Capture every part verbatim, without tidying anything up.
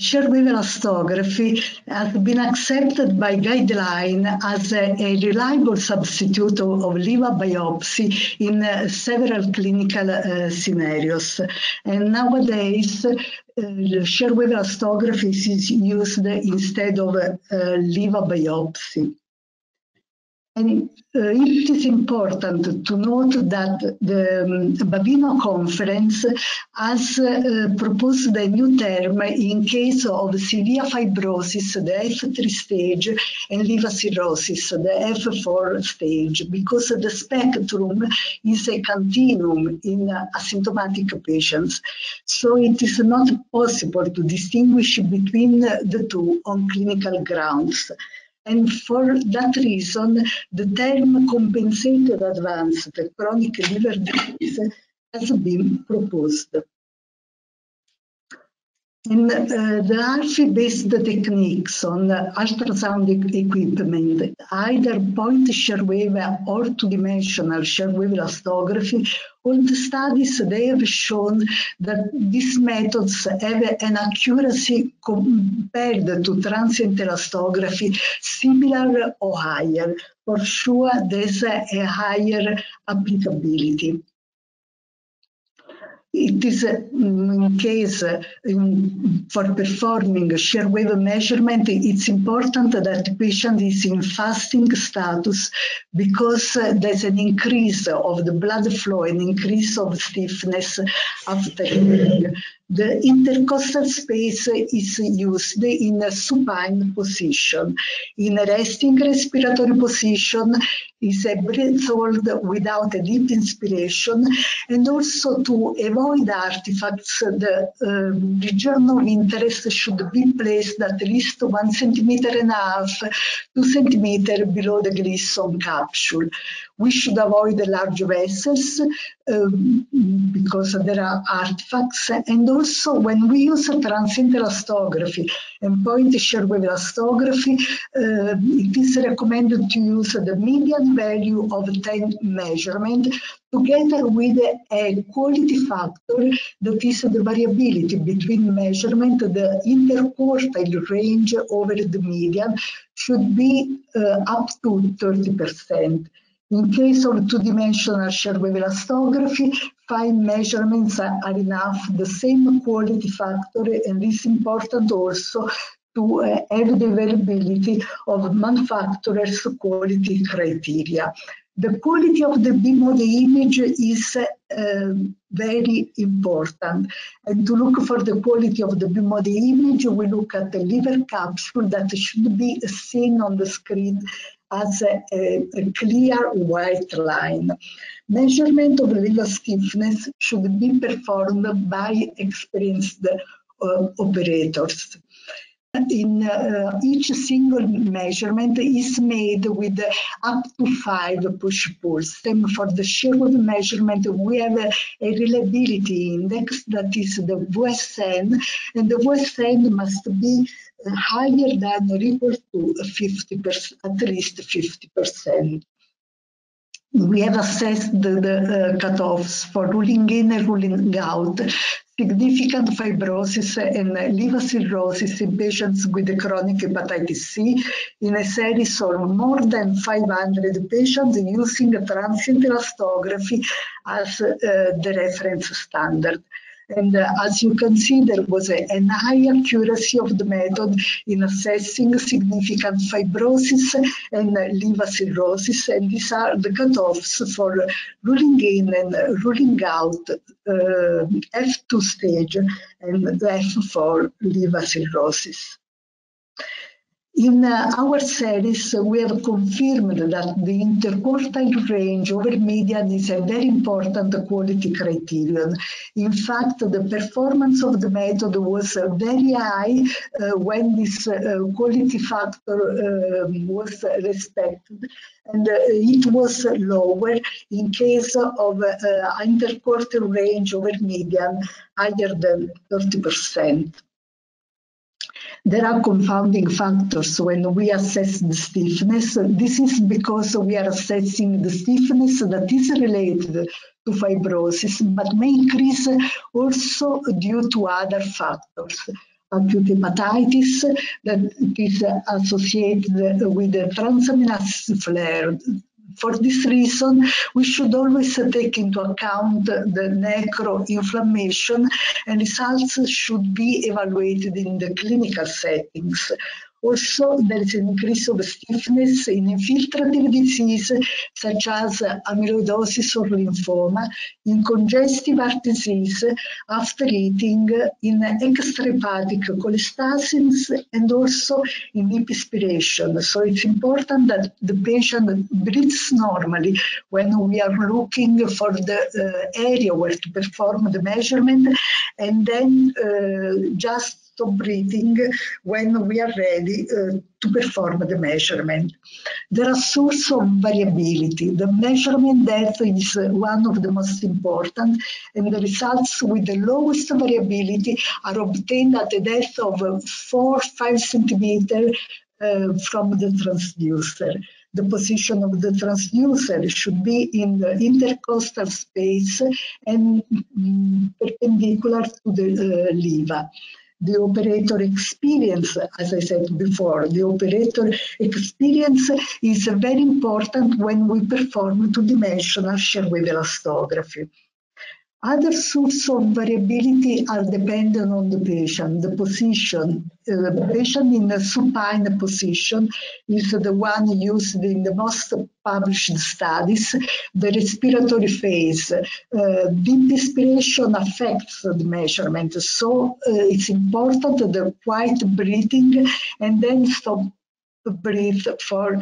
shear-wave elastography has been accepted by guideline as a, a reliable substitute of, of liver biopsy in uh, several clinical uh, scenarios. And nowadays, uh, shear-wave elastography is used instead of uh, liver biopsy. And uh, it is important to note that the um, Baveno Conference has uh, proposed a new term in case of severe fibrosis, the F three stage, and liver cirrhosis, the F four stage, because the spectrum is a continuum in uh, asymptomatic patients. So it is not possible to distinguish between the two on clinical grounds. And for that reason, the term compensated advanced chronic liver disease has been proposed. In uh, the A R F I-based techniques on ultrasound equipment, either point shear-wave or two-dimensional shear-wave elastography, all the studies, they have shown that these methods have an accuracy compared to transient elastography similar or higher. For sure, there's a, a higher applicability. It is uh, in case uh, in, for performing shear-wave measurement, it's important that the patient is in fasting status because uh, there's an increase of the blood flow, an increase of stiffness after eating. The intercostal space is used in a supine position. In a resting respiratory position is a breath hold without a deep inspiration, and also to avoid artifacts, the um, region of interest should be placed at least one centimeter and a half, two centimeter below the Glisson capsule. We should avoid the large vessels um, because there are artifacts, and also when we use transient elastography and point shear-wave elastography, uh, it is recommended to use the median value of ten measurement together with a quality factor that is the variability between measurement. The interquartile range over the median should be uh, up to thirty percent. In case of two-dimensional shear-wave elastography, five measurements are, are enough, the same quality factor, and it's important also to uh, have the availability of manufacturer's quality criteria. The quality of the B-mode image is uh, very important. And to look for the quality of the B-mode image, we look at the liver capsule that should be seen on the screen as a, a, a clear white line. Measurement of liver stiffness should be performed by experienced uh, operators. In uh, each single measurement is made with up to five push-pulls. Same for the shear-wave measurement, we have a, a reliability index that is the V S N, and the V S N must be higher than or equal to fifty percent, at least fifty percent. We have assessed the, the uh, cutoffs for ruling in and ruling out significant fibrosis and liver cirrhosis in patients with chronic hepatitis C in a series of more than five hundred patients using transient elastography as uh, the reference standard. And uh, as you can see, there was a, a high accuracy of the method in assessing significant fibrosis and uh, liver cirrhosis, and these are the cutoffs for ruling in and ruling out uh, F two stage and F four liver cirrhosis. In uh, our series, uh, we have confirmed that the interquartile range over median is a very important quality criterion. In fact, the performance of the method was uh, very high uh, when this uh, quality factor uh, was respected, and uh, it was lower in case of uh, interquartile range over median higher than thirty percent. There are confounding factors when we assess the stiffness. This is because we are assessing the stiffness that is related to fibrosis, but may increase also due to other factors. acute hepatitis that is associated with a transaminase flare. For this reason, we should always take into account the necroinflammation, and results should be evaluated in the clinical settings. Also, there is an increase of stiffness in infiltrative disease, such as amyloidosis or lymphoma, in congestive heart disease, after eating, in extrahepatic cholestasis, and also in deep respiration. So it's important that the patient breathes normally when we are looking for the uh, area where to perform the measurement, and then uh, just stop breathing when we are ready uh, to perform the measurement. There are sources of variability. The measurement depth is uh, one of the most important, and the results with the lowest variability are obtained at a depth of uh, four to five centimeters uh, from the transducer. The position of the transducer should be in the intercostal space and mm, perpendicular to the uh, lever. The operator experience, as I said before, the operator experience is very important when we perform two-dimensional shear-wave elastography. Other sources of variability are dependent on the patient. The position, uh, the patient in a supine position is the one used in the most published studies. The respiratory phase, uh, deep respiration affects the measurement. So uh, it's important the quiet breathing and then stop to breathe for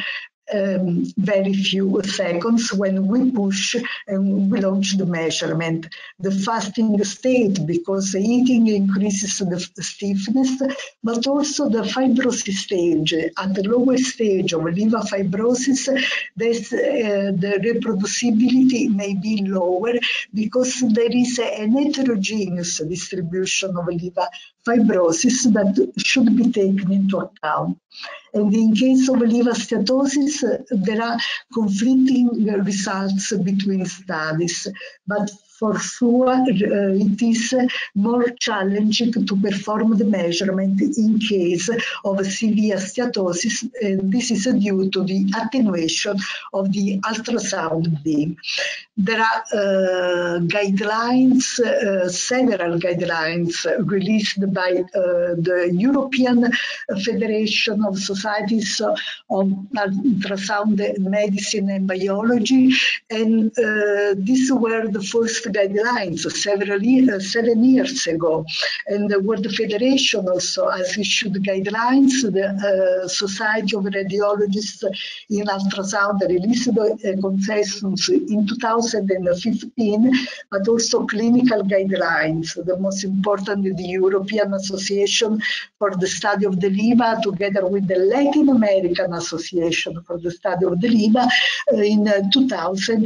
Um, very few seconds when we push and we launch the measurement. The fasting state, because eating increases the stiffness, but also the fibrosis stage. At the lower stage of liver fibrosis, this, uh, the reproducibility may be lower because there is an heterogeneous distribution of liver fibrosis that should be taken into account. And in case of liver steatosis, uh, there are conflicting uh, results between studies, but for sure uh, it is uh, more challenging to perform the measurement in case of severe steatosis, and this is due to the attenuation of the ultrasound beam. There are uh, guidelines, uh, several guidelines released by uh, the European Federation of Societies of Ultrasound Medicine and Biology, and uh, these were the first guidelines several years, seven years ago. And the World Federation also has issued guidelines. The uh, Society of Radiologists in Ultrasound released a consensus in two thousand fifteen, but also clinical guidelines. The most important is the European Association for the Study of the Liver, together with the Latin American Association for the Study of the Liver uh, in uh, two thousand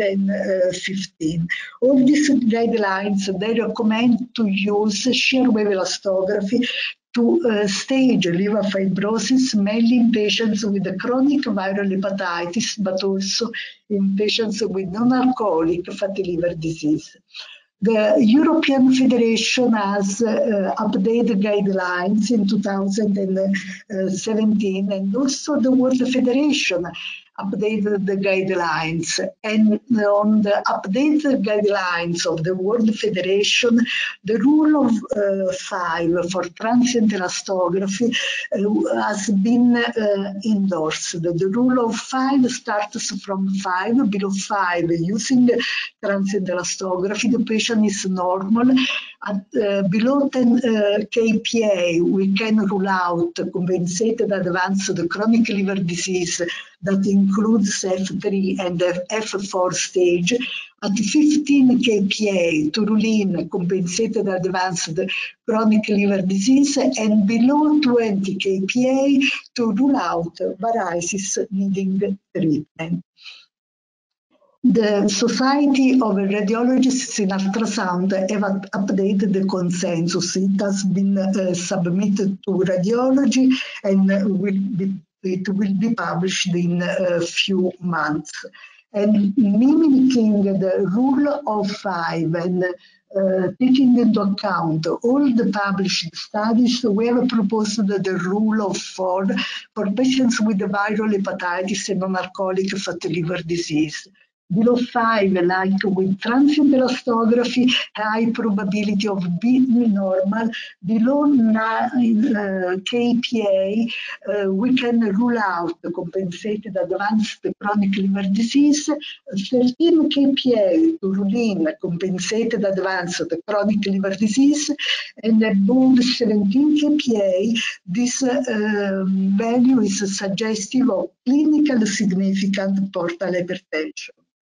fifteen. All these guidelines, they recommend to use shear-wave elastography to uh, stage liver fibrosis, mainly in patients with a chronic viral hepatitis, but also in patients with non-alcoholic fatty liver disease. The European Federation has uh, updated guidelines in two thousand seventeen, and also the World Federation updated the guidelines. And on the updated guidelines of the World Federation, the rule of uh, five for transient elastography uh, has been uh, endorsed. The rule of five starts from five, below five, using transient elastography, the patient is normal. At uh, below ten uh, K P A, we can rule out compensated advanced chronic liver disease that includes F three and F four stage. At fifteen K P A, to rule in compensated advanced chronic liver disease, and below twenty K P A, to rule out varices needing treatment. The Society of Radiologists in Ultrasound have updated the consensus. It has been uh, submitted to radiology and will be, it will be published in a few months. And mimicking the rule of five and uh, taking into account all the published studies, we have proposed the rule of four for patients with viral hepatitis and non-alcoholic fatty liver disease. Below five, like with transient elastography, high probability of being normal. Below nine uh, K P A, uh, we can rule out compensated advanced chronic liver disease. thirteen K P A to rule in compensated advanced chronic liver disease. And above seventeen K P A, this uh, value is suggestive of clinically significant portal hypertension.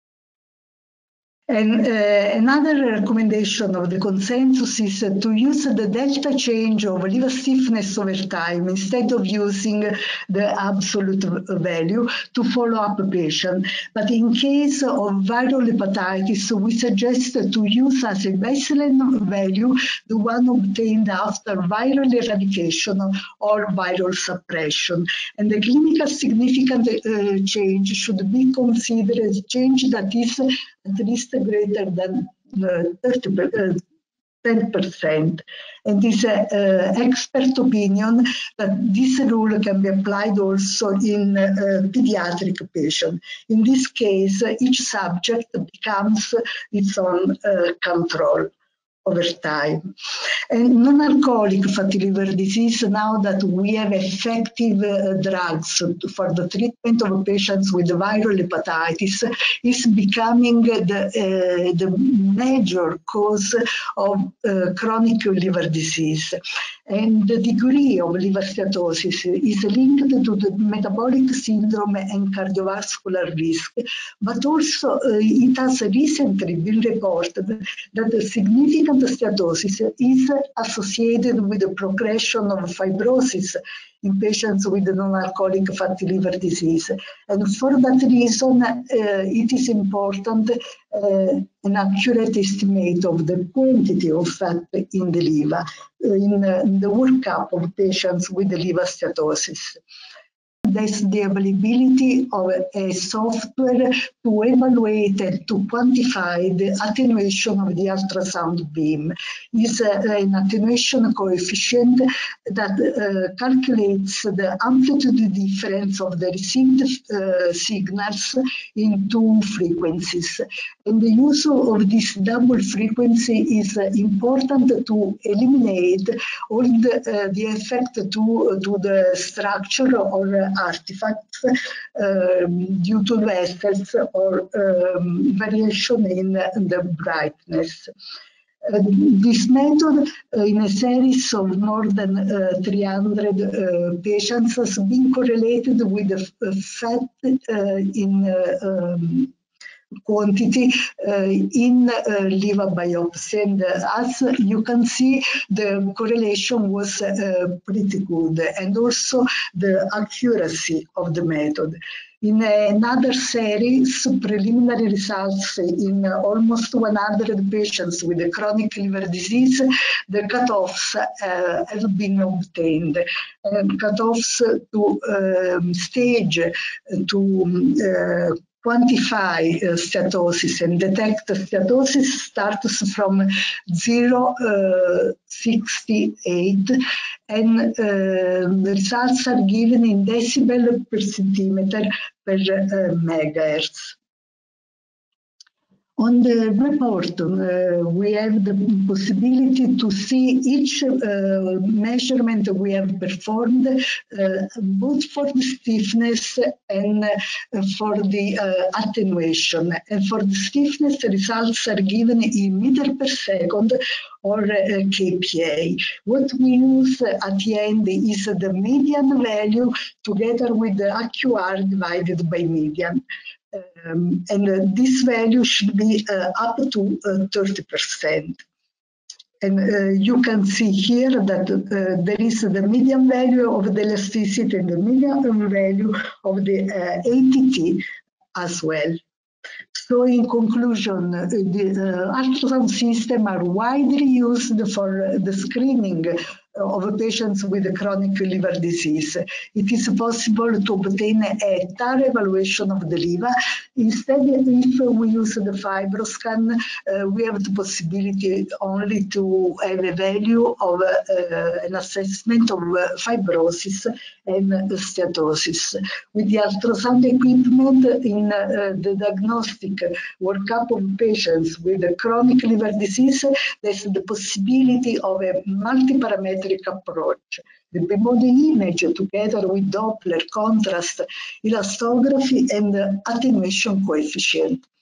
And uh, another recommendation of the consensus is uh, to use the delta change of liver stiffness over time instead of using the absolute value to follow up a patient. But in case of viral hepatitis, we suggest to use as a baseline value the one obtained after viral eradication or viral suppression. And the clinical significant uh, change should be considered as change that is at least greater than uh, thirty, uh, ten percent. And this uh, uh, expert opinion that this rule can be applied also in uh, pediatric patients. In this case, uh, each subject becomes its own uh, control over time. And non-alcoholic fatty liver disease, now that we have effective uh, drugs for the treatment of patients with viral hepatitis, is becoming the, uh, the major cause of uh, chronic liver disease. And the degree of liver steatosis is linked to the metabolic syndrome and cardiovascular risk, but also uh, it has recently been reported that the significant steatosis is associated with the progression of fibrosis in patients with non-alcoholic fatty liver disease. And for that reason, uh, it is important uh, an accurate estimate of the quantity of fat in the liver uh, in, uh, in the workup of patients with liver steatosis. There's the availability of a software to evaluate and to quantify the attenuation of the ultrasound beam. It's uh, an attenuation coefficient that uh, calculates the amplitude difference of the received uh, signals in two frequencies. And the use of this double frequency is uh, important to eliminate all the, uh, the effect to, to the structure or uh, artifacts um, due to vessels or um, variation in the brightness. Uh, this method, uh, in a series of more than uh, three hundred uh, patients, has been correlated with the fat uh, in uh, um, quantity uh, in uh, liver biopsy. And uh, as you can see, the correlation was uh, pretty good, and also the accuracy of the method. In another series, preliminary results in almost one hundred patients with chronic liver disease, the cutoffs uh, have been obtained. And cutoffs to um, stage, to uh, quantify uh, steatosis and detect steatosis starts from zero point six eight, and uh, the results are given in decibel per centimeter per uh, megahertz. On the report, uh, we have the possibility to see each uh, measurement we have performed, uh, both for the stiffness and uh, for the uh, attenuation. And for the stiffness, the results are given in meter per second or uh, K P A. What we use at the end is the median value together with the A Q R divided by median. Um, and uh, this value should be uh, up to uh, thirty percent. And uh, you can see here that uh, there is the median value of the elasticity and the median value of the uh, A T T as well. So in conclusion, uh, the uh, ultrasound systems are widely used for the screening of patients with chronic liver disease. It is possible to obtain a thorough evaluation of the liver. Instead, if we use the FibroScan, uh, we have the possibility only to have a value of uh, an assessment of uh, fibrosis and steatosis. With the ultrasound equipment in uh, the diagnostic workup of patients with chronic liver disease, there's the possibility of a multi-parametric approach. The B-body image together with Doppler, contrast, elastography, and attenuation coefficient.